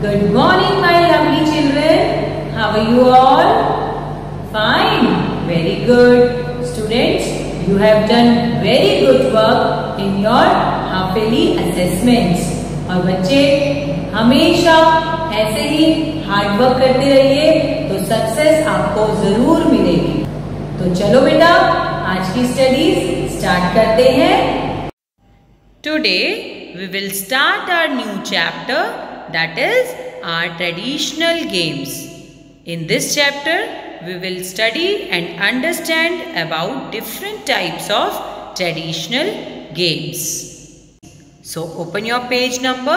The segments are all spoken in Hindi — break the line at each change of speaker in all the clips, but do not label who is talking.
Good morning, my lovely children. How are you all? Fine. Very good. Students, you have done very good work in your half-yearly assessments. और बच्चे हमेशा ऐसे ही हार्ड वर्क करते रहिए तो सक्सेस आपको जरूर मिलेगी। तो चलो बेटा, आज की स्टडीज स्टार्ट करते हैं। Today we will start our new chapter, that is our traditional games. In this chapter we will study and understand about different types of traditional games. So open your page number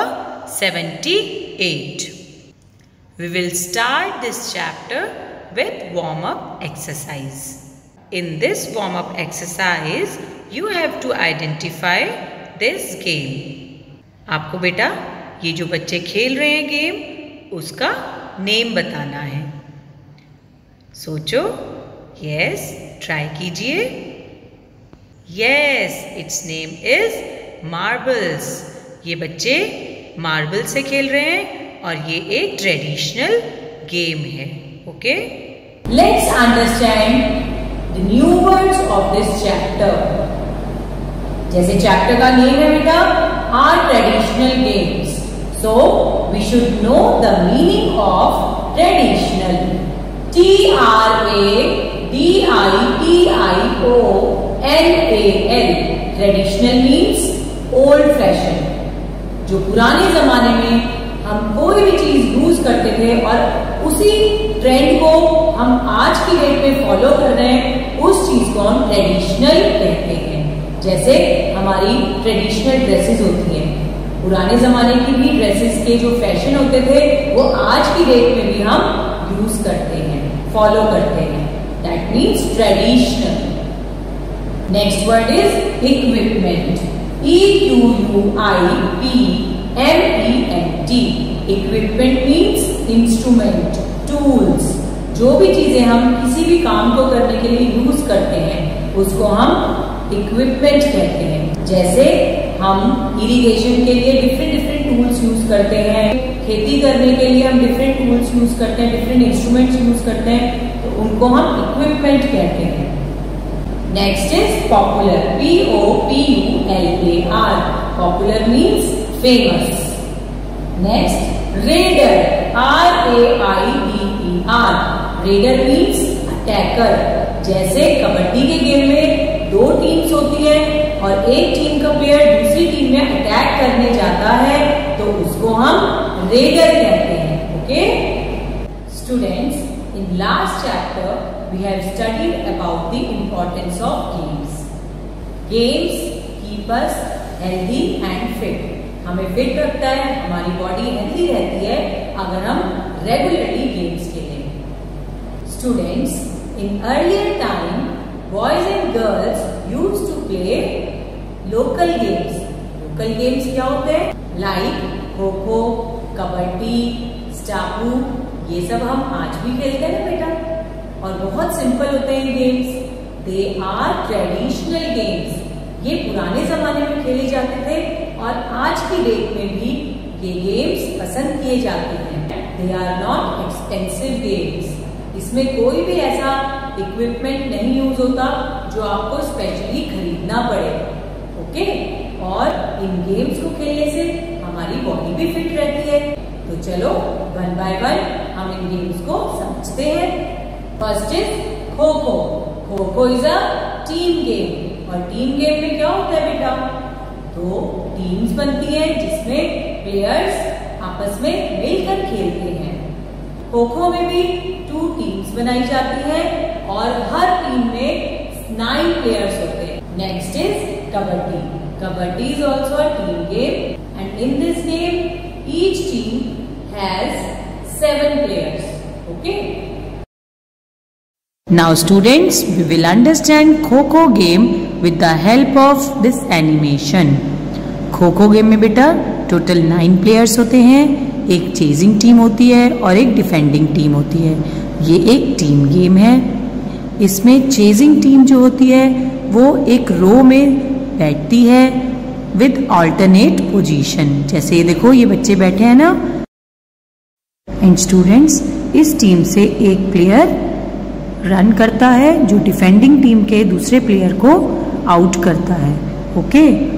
78. We will start this chapter with warm-up exercise. In this warm-up exercise you have to identify this game. आपको बेटा ये जो बच्चे खेल रहे हैं गेम उसका नेम बताना है। सोचो, यस, ट्राई कीजिए। Yes, it's name is marbles. ये बच्चे मार्बल से खेल रहे हैं और ये एक ट्रेडिशनल गेम है। Okay, let's understand the new words of this chapter. जैसे चैप्टर का नेम है बेटा are traditional games, so we should know the meaning of traditional. TRADITIONAL, traditional means old fashion. जो पुराने जमाने में हम कोई भी चीज यूज करते थे और उसी ट्रेंड को हम आज की डेट में फॉलो कर रहे हैं, उस चीज को हम ट्रेडिशनल कहते हैं। जैसे हमारी ट्रेडिशनल ड्रेसेस होती हैं, पुराने जमाने की भी ड्रेसेस के जो फैशन होते थे वो आज की डेट में भी हम यूज करते हैं, फॉलो करते हैं। That means traditional. Next word is equipment. EQUIPMENT। Equipment means instrument, tools. जो भी चीजें हम किसी भी काम को करने के लिए यूज करते हैं उसको हम इक्विपमेंट कहते हैं। जैसे हम इरिगेशन के लिए डिफरेंट टूल्स यूज करते हैं, खेती करने के लिए हम डिफरेंट टूल्स यूज करते हैं, डिफरेंट इंस्ट्रूमेंट्स यूज करते हैं, तो उनको हम इक्विपमेंट कहते हैं। Next is popular. POPULAR। Popular means famous. Next raider. RAIDER। Raider means attacker. जैसे कबड्डी के गेम में दो टीम्स होती है और एक टीम का प्लेयर दूसरी टीम में अटैक करने जाता है तो उसको हम रेडर कहते हैं। Okay students, in last chapter we have studied about the importance of games. Games keep us healthy and fit. हमें फिट रखता है, हमारी बॉडी हेल्दी रहती है अगर हम रेगुलरली गेम्स खेलें। Students, in earlier time boys and girls used to play local games. Local games क्या होते हैं? Like खो-खो, कबड्डी, स्टापू, ये सब हम आज भी खेलते हैं ना बेटा, और बहुत सिंपल होते हैं games. They are traditional games. ये पुराने जमाने में खेले जाते थे और आज की डेट में भी ये गेम्स पसंद किए जाते हैं। They are not expensive games. इसमें कोई भी ऐसा इक्विपमेंट नहीं यूज होता जो आपको स्पेशली खरीदना पड़े। ओके, और इन गेम्स को खेलने से हमारी बॉडी भी फिट रहती है। तो चलो वन बाय वन हम इन गेम्स को समझते हैं। First is kho-kho. Kho-kho is a team game, और टीम गेम में क्या होता है बेटा? दो टीम्स बनती हैं जिसमें प्लेयर्स आपस में मिलकर खेलते हैं। खो-खो में भी 2 टीम्स बनाई जाती है और हर टीम में 9 प्लेयर्स होते हैं। Next is kabaddi. Kabaddi is also a team game and in this game each team has 7 players. Okay, now students we will understand kho-kho game with the help of this animation. Kho-kho game में बेटा टोटल 9 प्लेयर्स होते हैं, एक चेजिंग टीम होती है और एक डिफेंडिंग टीम होती है। ये एक टीम गेम है। इसमें चेजिंग टीम जो होती है वो एक रो में बैठती है विद ऑल्टरनेट पोजीशन। जैसे ये देखो, ये बच्चे बैठे हैं ना, एंड स्टूडेंट्स, इस टीम से एक प्लेयर रन करता है जो डिफेंडिंग टीम के दूसरे प्लेयर को आउट करता है। ओके,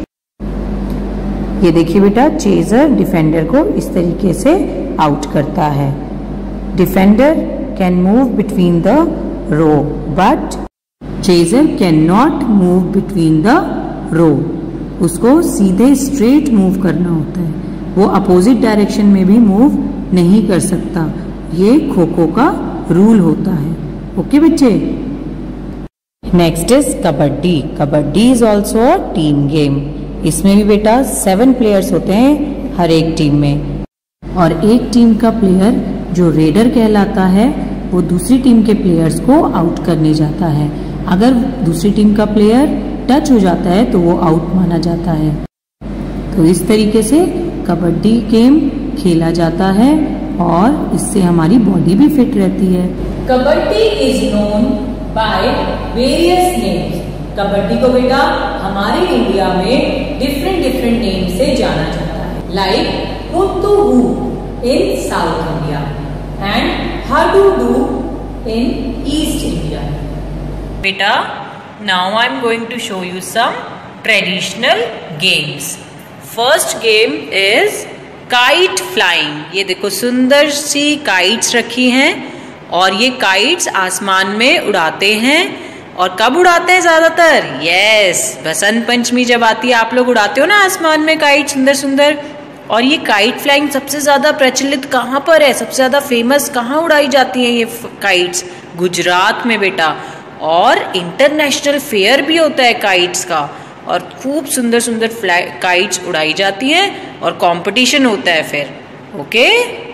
ये देखिए बेटा, चेजर डिफेंडर को इस तरीके से आउट करता है। Defender can move between the row but chaser can not move between the row. उसको सीधे स्ट्रेट मूव करना होता है, वो अपोजिट डायरेक्शन में भी मूव नहीं कर सकता। ये खो खो का रूल होता है। ओके बच्चे, next is kabaddi. Kabaddi is also a team game. इसमें भी बेटा 7 प्लेयर्स होते हैं हर एक टीम में, और एक टीम का प्लेयर जो रेडर कहलाता है वो दूसरी टीम के प्लेयर्स को आउट करने जाता है। अगर दूसरी टीम का प्लेयर टच हो जाता है तो वो आउट माना जाता है। तो इस तरीके से कबड्डी गेम खेला जाता है और इससे हमारी बॉडी भी फिट रहती है। Kabaddi is known by various names. Kabaddi को बेटा हमारे इंडिया में डिफरेंट डिफरेंट नेम से जाना जाता है, like hututu in south India and hadudu in east India. बेटा, now I am going to show you some traditional games. First game is kite flying. ये देखो, सुंदर सी काइट्स रखी हैं और ये काइट्स आसमान में उड़ाते हैं। और कब उड़ाते हैं ज्यादातर? यस, बसंत पंचमी जब आती है, आप लोग उड़ाते हो ना आसमान में काइट, सुंदर सुंदर। और ये काइट फ्लाइंग सबसे ज्यादा प्रचलित कहाँ पर है, सबसे ज्यादा फेमस कहाँ उड़ाई जाती हैं ये काइट्स? गुजरात में बेटा। और इंटरनेशनल फेयर भी होता है काइट्स का, और खूब सुंदर सुंदर काइट्स उड़ाई जाती हैं और कंपटीशन होता है फिर। Okay,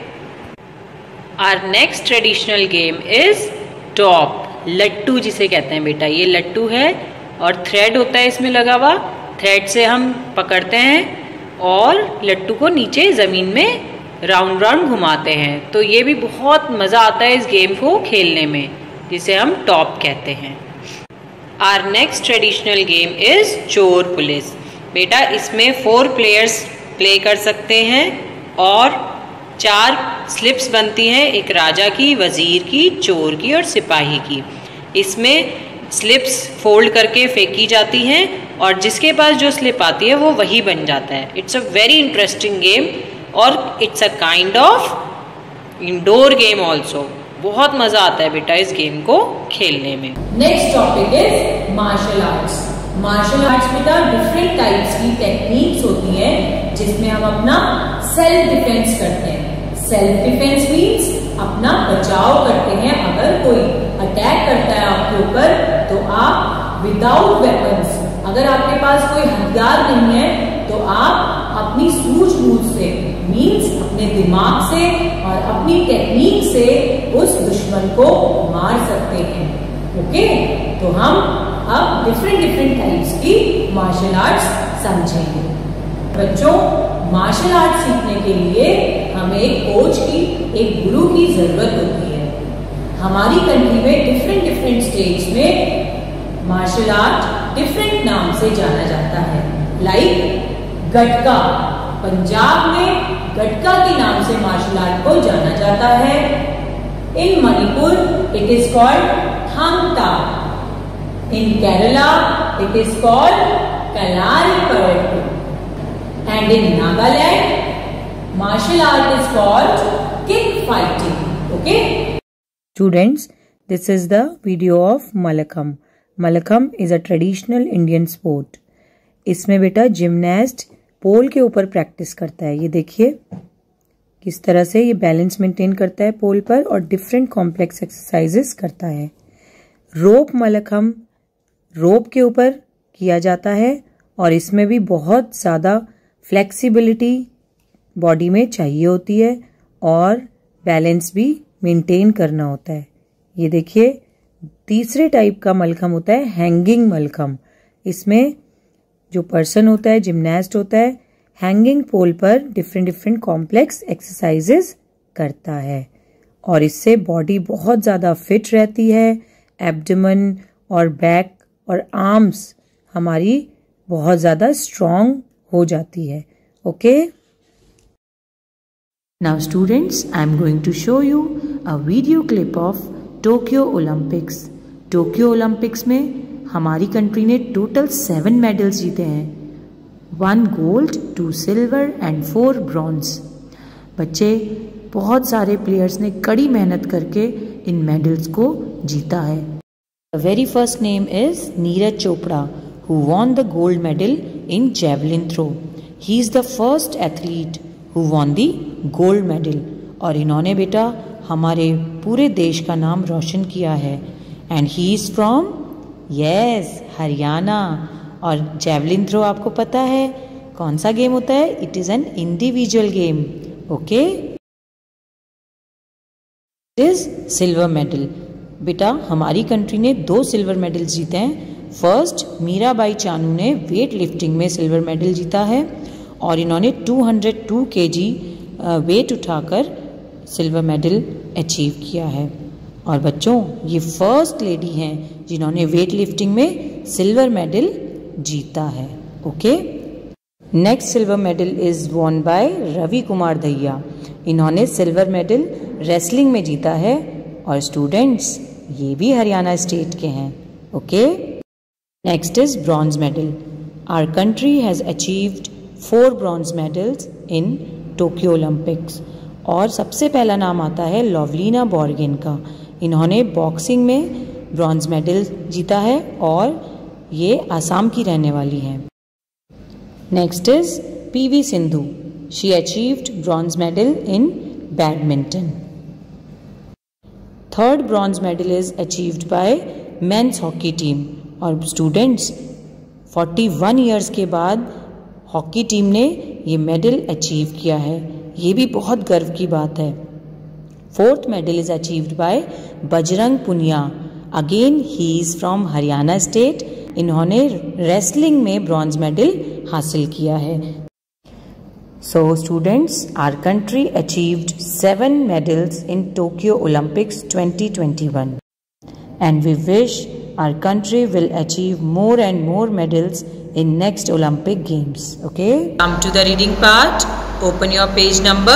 our next traditional game is top. लट्टू जिसे कहते हैं बेटा, ये लट्टू है और थ्रेड होता है इसमें लगा हुआ। थ्रेड से हम पकड़ते हैं और लट्टू को नीचे ज़मीन में राउंड राउंड घुमाते हैं। तो ये भी बहुत मज़ा आता है इस गेम को खेलने में, जिसे हम टॉप कहते हैं। Our next traditional game is चोर पुलिस। बेटा, इसमें 4 प्लेयर्स प्ले कर सकते हैं और 4 स्लिप्स बनती हैं, एक राजा की, वजीर की, चोर की और सिपाही की। इसमें स्लिप्स फोल्ड करके फेंकी जाती हैं और जिसके पास जो स्लिप आती है वो वही बन जाता है। It's a very interesting game और it's a kind of indoor game also. बहुत मजा आता है बेटा इस गेम को खेलने में।
Next topic is martial arts. Martial arts बेटा डिफरेंट टाइप्स की टेक्निक्स होती हैं जिसमें हम अपना सेल्फ डिफेंस करते हैं। सेल्फ डिफेंस मीन्स अपना बचाव करते हैं। अगर कोई अटैक करता है आपके ऊपर तो आप विदाउट वेपन्स, अगर आपके पास कोई हथियार नहीं है तो आप अपनी सूझबूझ से मीन्स अपने दिमाग से और अपनी टेक्निक से उस दुश्मन को मार सकते हैं। ओके, तो हम अब डिफरेंट टाइप्स की मार्शल आर्ट्स समझेंगे। बच्चों, मार्शल आर्ट सीखने के लिए हमें एक कोच की, एक गुरु की जरूरत होती है। हमारी कंट्री में डिफरेंट स्टेट्स में मार्शल आर्ट डिफरेंट नाम से जाना जाता है। लाइक गटका, पंजाब में गटका के नाम से मार्शल आर्ट को जाना जाता है। In Manipur it is called thang ta. In Kerala it is called kalaripayattu. And in Nagaland, martial art is called kick fighting. Okay?
Students, this is the video of Malakhamb. Malakhamb is a traditional Indian sport. इसमें बेटा जिम्नास्ट पोल के ऊपर प्रैक्टिस करता है। ये देखिए किस तरह से ये बैलेंस मेंटेन करता है पोल पर और डिफरेंट कॉम्प्लेक्स एक्सरसाइजेस करता है। रोप मलखम्ब रोप के ऊपर किया जाता है और इसमें भी बहुत ज़्यादा फ्लेक्सिबिलिटी बॉडी में चाहिए होती है और बैलेंस भी मेंटेन करना होता है। ये देखिए तीसरे टाइप का मलखम्ब होता है हैंगिंग मलखम्ब। इसमें जो पर्सन होता है, जिम्नास्ट होता है, हैंगिंग पोल पर डिफरेंट कॉम्प्लेक्स एक्सरसाइजेस करता है और इससे बॉडी बहुत ज़्यादा फिट रहती है। एब्डोमेन और बैक और आर्म्स हमारी बहुत ज़्यादा स्ट्रॉन्ग हो जाती है। Okay.
Now students, I am going to show you a video clip of Tokyo Olympics. Tokyo Olympics में हमारी कंट्री ने टोटल 7 मेडल्स जीते हैं, 1 गोल्ड, 2 सिल्वर एंड 4 ब्रॉन्ज। बच्चे, बहुत सारे प्लेयर्स ने कड़ी मेहनत करके इन मेडल्स को जीता है। The very first name is Neeraj Chopra, who won the gold medal in javelin throw. He is the first athlete who won the gold medal और इन्होंने बेटा हमारे पूरे देश का नाम रोशन किया है। And he is from Haryana. और जेवलिन थ्रो आपको पता है कौन सा गेम होता है? It is an individual game. Okay, it is silver medal. बेटा हमारी कंट्री ने 2 सिल्वर मेडल जीते हैं। फर्स्ट मीराबाई चानू ने वेट लिफ्टिंग में सिल्वर मेडल जीता है और इन्होंने 202 kg वेट उठाकर सिल्वर मेडल अचीव किया है। और बच्चों, ये फर्स्ट लेडी हैं जिन्होंने वेट लिफ्टिंग में सिल्वर मेडल जीता है। Okay, next silver medal is won by Ravi Kumar Dahiya. इन्होंने सिल्वर मेडल रेसलिंग में जीता है और स्टूडेंट्स ये भी हरियाणा स्टेट के हैं। Okay, next is bronze medal. Our country has achieved 4 bronze medals in Tokyo Olympics. और सबसे पहला नाम आता है लवलीना बोर्गेन का। इन्होंने बॉक्सिंग में ब्रॉन्ज मेडल जीता है और ये आसाम की रहने वाली हैं। Next is PV Sindhu. She achieved bronze medal in badminton. Third bronze medal is achieved by men's hockey team. और स्टूडेंट्स, 41 ईयर्स के बाद हॉकी टीम ने ये मेडल अचीव किया है। ये भी बहुत गर्व की बात है। Fourth medal is achieved by Bajrang Punia. Again he is from Haryana state. इन्होंने रेसलिंग में ब्रॉन्ज मेडल हासिल किया है। So students, our country achieved 7 medals in Tokyo Olympics 2021 and we wish our country will achieve more and more medals in next Olympic Games. Okay?
Come to the reading part. Open your page number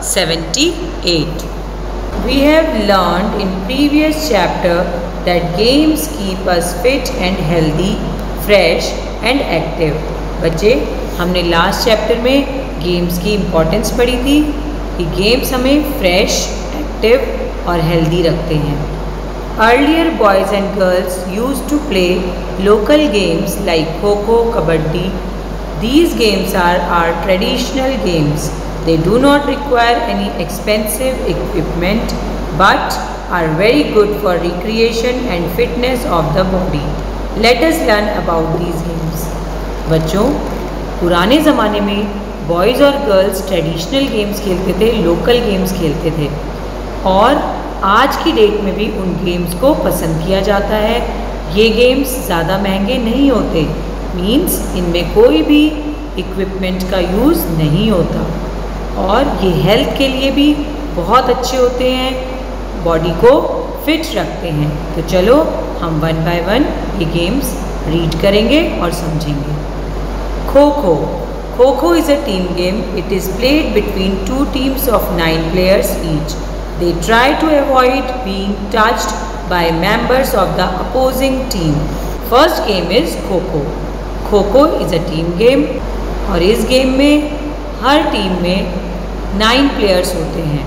78. We have learned in previous chapter that games keep us fit and healthy, fresh and active. बच्चे, हमने लास्ट चैप्टर में गेम्स की इम्पोर्टेंस पढ़ी थी कि गेम्स हमें फ्रेश, एक्टिव और हेल्दी रखते हैं। Earlier, boys and girls used to play local games like Kho-Kho, Kabaddi. These games are our traditional games. They do not require any expensive equipment but are very good for recreation and fitness of the body. Let us learn about these games. बच्चों, पुराने ज़माने में बॉयज़ और गर्ल्स ट्रेडिशनल गेम्स खेलते थे, लोकल गेम्स खेलते थे और आज की डेट में भी उन गेम्स को पसंद किया जाता है। ये गेम्स ज़्यादा महंगे नहीं होते, मीन्स इनमें कोई भी इक्विपमेंट का यूज़ नहीं होता और ये हेल्थ के लिए भी बहुत अच्छे होते हैं, बॉडी को फिट रखते हैं। तो चलो हम 1 by 1 ये गेम्स रीड करेंगे और समझेंगे। खो kho. Kho kho is a team game. It is played between 2 teams of 9 players each. They try to avoid being touched by members of the opposing team. First game is Kho-Kho. Kho-Kho is a team game और इस गेम में हर टीम में 9 players होते हैं।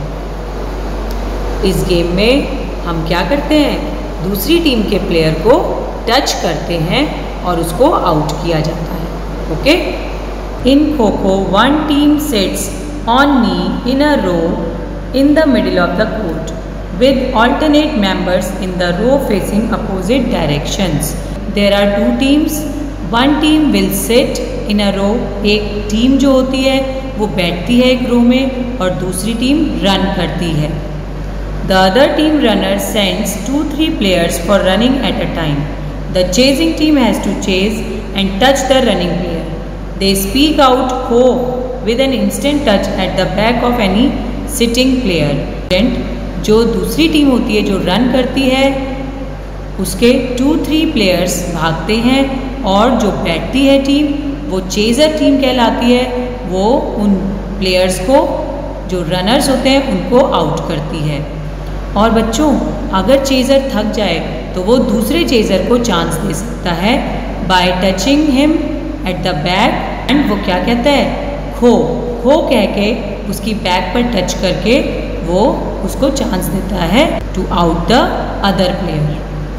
इस गेम में हम क्या करते हैं? दूसरी टीम के प्लेयर को टच करते हैं और उसको आउट किया जाता है। Okay? In Kho-Kho, 1 team sits on knee in a row in the middle of the court with alternate members in the row facing opposite directions. There are 2 teams. One team will sit in a row. एक टीम जो होती है वो बैठती है एक रो में और दूसरी टीम रन करती है। The other team runner sends 2-3 players for running at a time. The chasing team has to chase and touch the running player. They speak out "Kho" with an instant touch at the back of any sitting player. जो दूसरी टीम होती है जो रन करती है उसके 2-3 प्लेयर्स भागते हैं और जो बैठती है टीम वो चेजर टीम कहलाती है। वो उन प्लेयर्स को
जो रनर्स होते हैं उनको आउट करती है। और बच्चों, अगर चेज़र थक जाए तो वो दूसरे चेज़र को चांस दे सकता है by touching him at the back. And वो क्या कहता है, खो खो कह के उसकी बैक पर टच करके वो उसको चांस देता है to out the other player.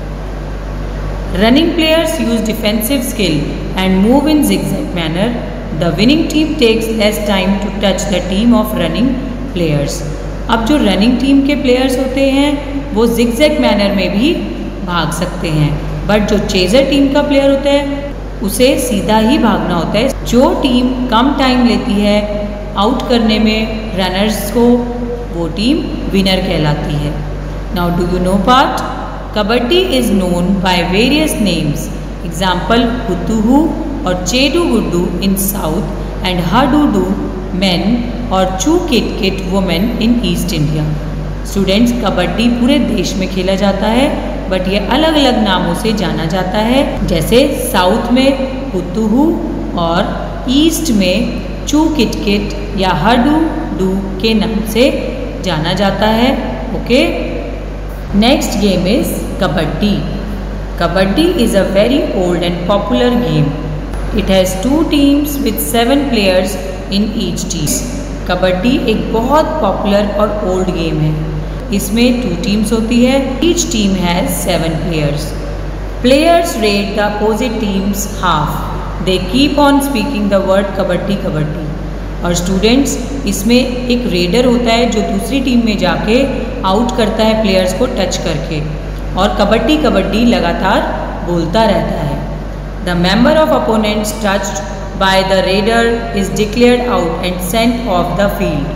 Running players use defensive skill and move in zigzag manner. The winning team takes less time to touch the team of running players. अब जो रनिंग टीम के प्लेयर्स होते हैं वो जिगजैग मैनर में भी भाग सकते हैं, बट जो चेजर टीम का प्लेयर होता है उसे सीधा ही भागना होता है। जो टीम कम टाइम लेती है आउट करने में रनर्स को, वो टीम विनर कहलाती है। Now do you know part? Kabaddi is known by various names, example hututu और chedugudu in south and hadudu men और chu kit kit women in east India. Students, kabaddi पूरे देश में खेला जाता है, बट ये अलग अलग नामों से जाना जाता है। जैसे साउथ में हुतुहू और ईस्ट में चू किट किट या हाडू डू के नाम से जाना जाता है। Okay, next game is kabaddi. Kabaddi is a very old and popular game. It has 2 teams with 7 players in each team. Kabaddi एक बहुत पॉपुलर और ओल्ड गेम है। इसमें 2 teams होती है। Each team has 7 players. Players raid the opposite team's half. They keep on speaking the word kabaddi kabaddi. और स्टूडेंट्स, इसमें एक रेडर होता है जो दूसरी टीम में जाके आउट करता है प्लेयर्स को टच करके, और कबड्डी कबड्डी लगातार बोलता रहता है। The member of opponents touched by the raider is declared out and sent off the field.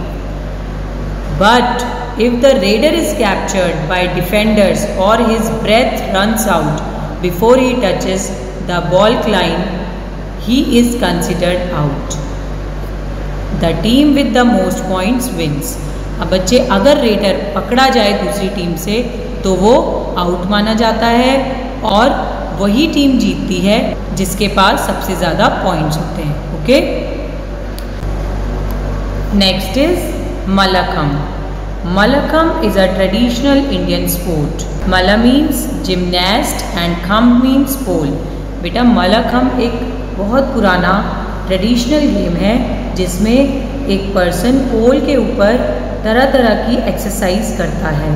But if the raider is captured by defenders or his breath runs out before he touches the ball line, he is considered out. The team with the most points wins. अब बच्चे, अगर रेडर पकड़ा जाए दूसरी टीम से तो वो आउट माना जाता है और वही टीम जीतती है जिसके पास सबसे ज़्यादा पॉइंट्स होते हैं। Okay, next is mallakhamb. Mallakhamb is a traditional Indian sport. मला मीन्स जिमनास्ट एंड खम मीन्स पोल। बेटा, मलखम एक बहुत पुराना ट्रेडिशनल गेम है जिसमें एक पर्सन पोल के ऊपर तरह तरह की एक्सरसाइज करता है।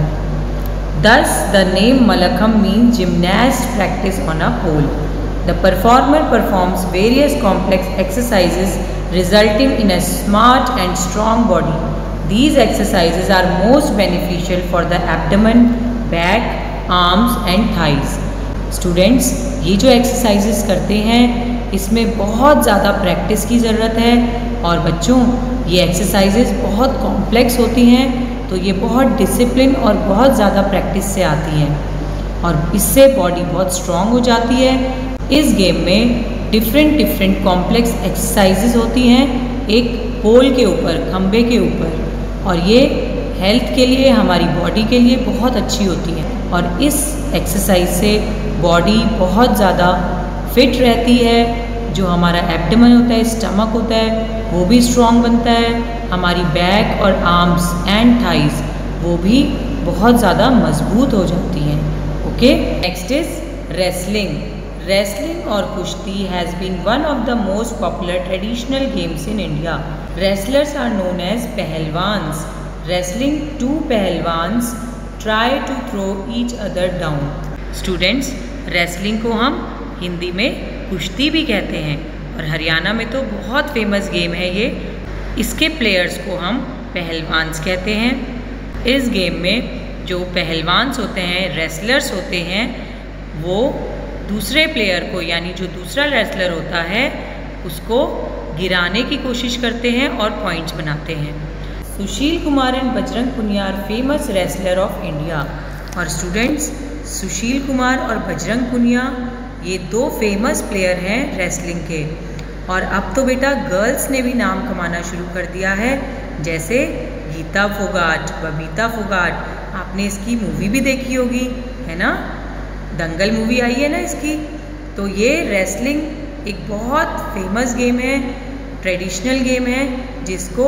Thus, the name Malakham means gymnast practice on a pole. The performer performs various complex exercises resulting in a smart and strong body. These exercises are most beneficial for the abdomen, back, arms and thighs. Students, ये जो exercises करते हैं इसमें बहुत ज़्यादा प्रैक्टिस की ज़रूरत है, और बच्चों ये exercises बहुत कॉम्प्लेक्स होती हैं, तो ये बहुत डिसिप्लिन और बहुत ज़्यादा प्रैक्टिस से आती है और इससे बॉडी बहुत स्ट्रॉन्ग हो जाती है। इस गेम में डिफरेंट कॉम्प्लेक्स एक्सरसाइजेज होती हैं एक पोल के ऊपर, खंबे के ऊपर, और ये हेल्थ के लिए, हमारी बॉडी के लिए बहुत अच्छी होती है। और इस एक्सरसाइज से बॉडी बहुत ज़्यादा फिट रहती है। जो हमारा एब्डोमेन होता है, स्टमक होता है, वो भी स्ट्रॉन्ग बनता है। हमारी बैक और आर्म्स एंड थाइज वो भी बहुत ज़्यादा मजबूत हो जाती हैं। Okay, next is wrestling. Wrestling और kushti has been one of the most popular traditional games in India. Wrestlers are known as pahalwans. Wrestling 2 pahalwans try to throw each other down. Students, wrestling को हम हिंदी में कुश्ती भी कहते हैं और हरियाणा में तो बहुत फेमस गेम है ये। इसके प्लेयर्स को हम पहलवान्स कहते हैं। इस गेम में जो पहलवान्स होते हैं, रेसलर्स होते हैं, वो दूसरे प्लेयर को, यानी जो दूसरा रेसलर होता है उसको गिराने की कोशिश करते हैं और पॉइंट्स बनाते हैं। Sushil Kumar and Bajrang Punia are famous wrestler of India. और स्टूडेंट्स, सुशील कुमार और बजरंग पुनिया ये 2 फेमस प्लेयर हैं रेसलिंग के। और अब तो बेटा गर्ल्स ने भी नाम कमाना शुरू कर दिया है, जैसे गीता फोगाट, बबीता फोगाट। आपने इसकी मूवी भी देखी होगी, है ना? दंगल मूवी आई है ना इसकी। तो ये रेसलिंग एक बहुत फेमस गेम है, ट्रेडिशनल गेम है, जिसको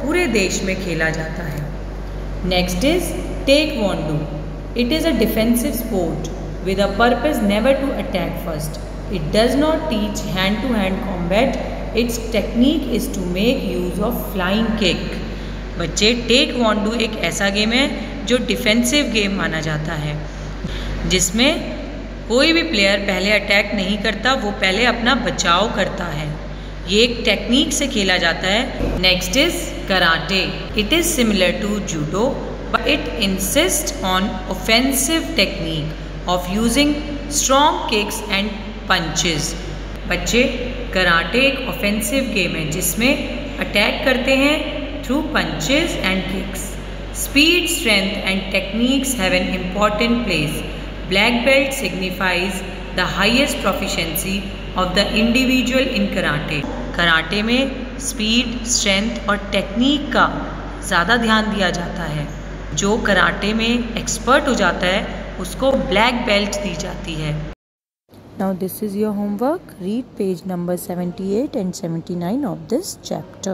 पूरे देश में खेला जाता है। Next is taekwondo. It is a defensive sport with a purpose never to attack first. It does not teach hand-to-hand combat. Its technique is to make use of flying kick. बच्चे, टेक्वांडो एक ऐसा गेम है जो डिफेंसिव गेम माना जाता है, जिसमें कोई भी प्लेयर पहले अटैक नहीं करता, वो पहले अपना बचाव करता है। ये एक टेक्निक से खेला जाता है। Next is karate. It is similar to judo but it insist on offensive technique of using strong kicks and punches. बच्चे, कराटे एक ऑफेंसिव गेम है जिसमें अटैक करते हैं through punches and kicks. Speed, strength and techniques have an important place. Black belt signifies the highest proficiency of the individual in karate. Karate में स्पीड, स्ट्रेंथ और टेक्निक का ज़्यादा ध्यान दिया जाता है। जो कराटे में एक्सपर्ट हो जाता है उसको ब्लैक बेल्ट दी जाती है।
Now this is your homework. Read page number 78 and 79 of this chapter.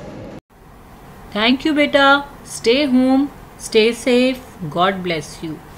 Thank you beta. Stay home, stay safe. God bless you.